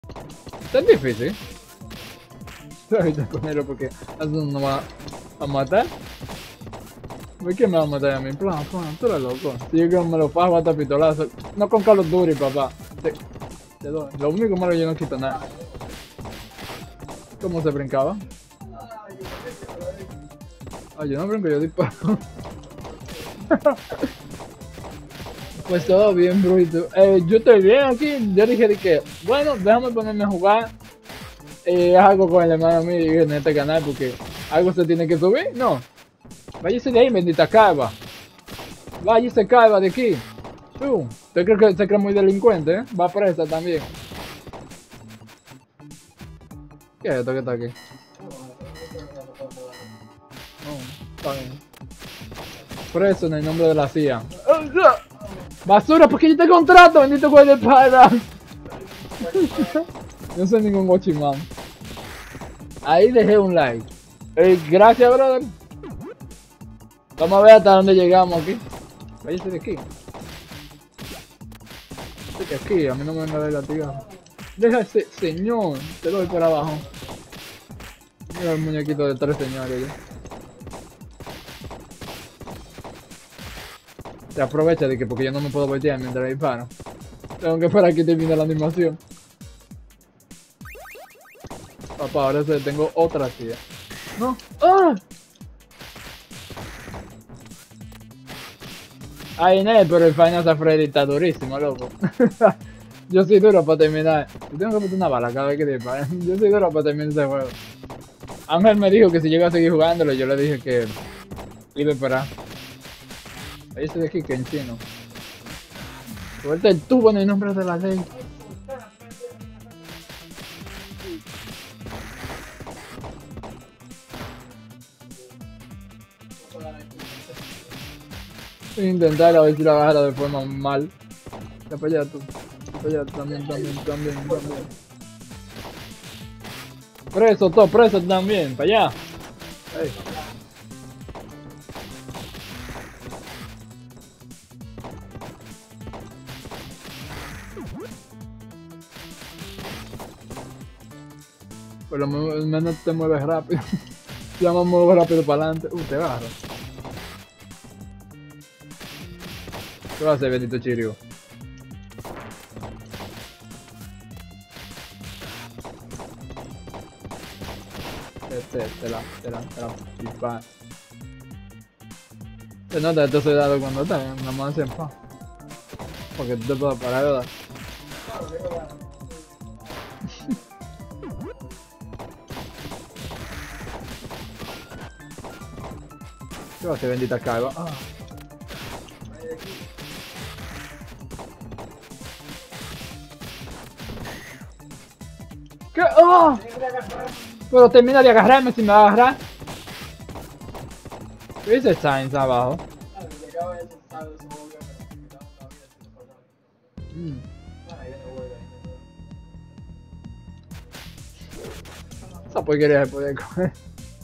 Tan difícil. Ahorita ponerlo porque eso no va a matar. ¿Por qué me va a matar a mí? Plan, tú eres loco. Si yo que me lo fajo hasta pistolazo. No con Call of Duty, papá. Te doy. Lo único malo es que yo no quito nada. ¿Cómo se brincaba? Ah, yo no brinco, yo disparo. Pues todo bien, Bruito. Yo estoy bien aquí. Yo dije de que, bueno, déjame ponerme a jugar. Algo con el hermano mío en este canal porque algo se tiene que subir. No. Váyase de ahí, bendita calva. Váyase calva de aquí. ¿Usted cree que se cree muy delincuente, eh? Va presa también. ¿Qué es esto que está aquí? No, está bien. Preso en el nombre de la CIA. Basura, porque yo te contrato, bendito güey de espalda. No soy ningún guachimán. Ahí dejé un like. Gracias, brother. Vamos a ver hasta dónde llegamos aquí. Váyase de aquí. Que aquí, a mí no me venga de latigazo. Deja ese señor, te doy por abajo. Mira el muñequito de 3 señores. Se aprovecha de que porque yo no me puedo voltear mientras disparo. Tengo que esperar a que termine la animación. Papá, ahora sí tengo otra silla. No. ¡Ah! Ay, no, pero el Final Freddy está durísimo, loco. Yo soy duro para terminar. Yo tengo que meter una bala cada vez que dispare. Yo soy duro para terminar ese juego. Ángel me dijo que si llega a seguir jugándolo, yo le dije que iba a esperar. Ahí se de aquí que encino. Suelta el tubo en el nombre de la ley. Voy a intentar a ver si la agarra de forma mal. Ya para allá tú. Ya para allá también. Preso, todo preso también, para allá. Hey. Por lo menos te mueves rápido. Ya me muevo rápido para adelante. Te agarro. ¿Qué va a hacer, bendito Chirio? Te la pipa. Se nota que te soy dado cuando está en una mano en paz. Porque tú te puedes parar, ¿verdad? ¿Qué va a hacer, bendita calva? Ah. ¿Qué? ¡Oh! Pero termina de agarrarme si me va a agarrar. ¿Qué dice Sainz abajo? Esa porquería se puede coger.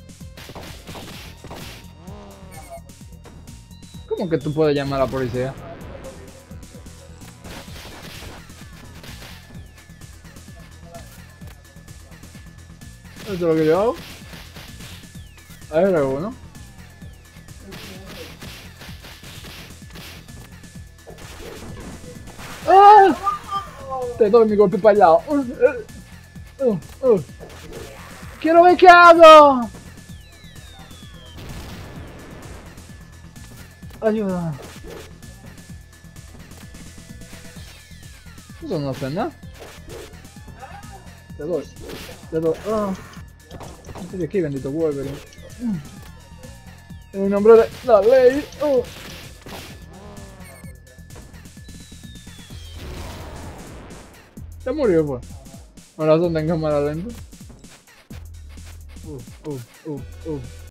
¿Cómo que tú puedes llamar a la policía? Eso es lo que yo hago. Ahí era uno. ¡Ah! Te doy mi golpe para el lado. ¡Quiero ver qué hago! Ayuda. Eso no hace nada. Te doy. Estoy aquí, bendito Wolverine. En el nombre de la ley. Se murió, pues. Con razón tengo cámara lenta.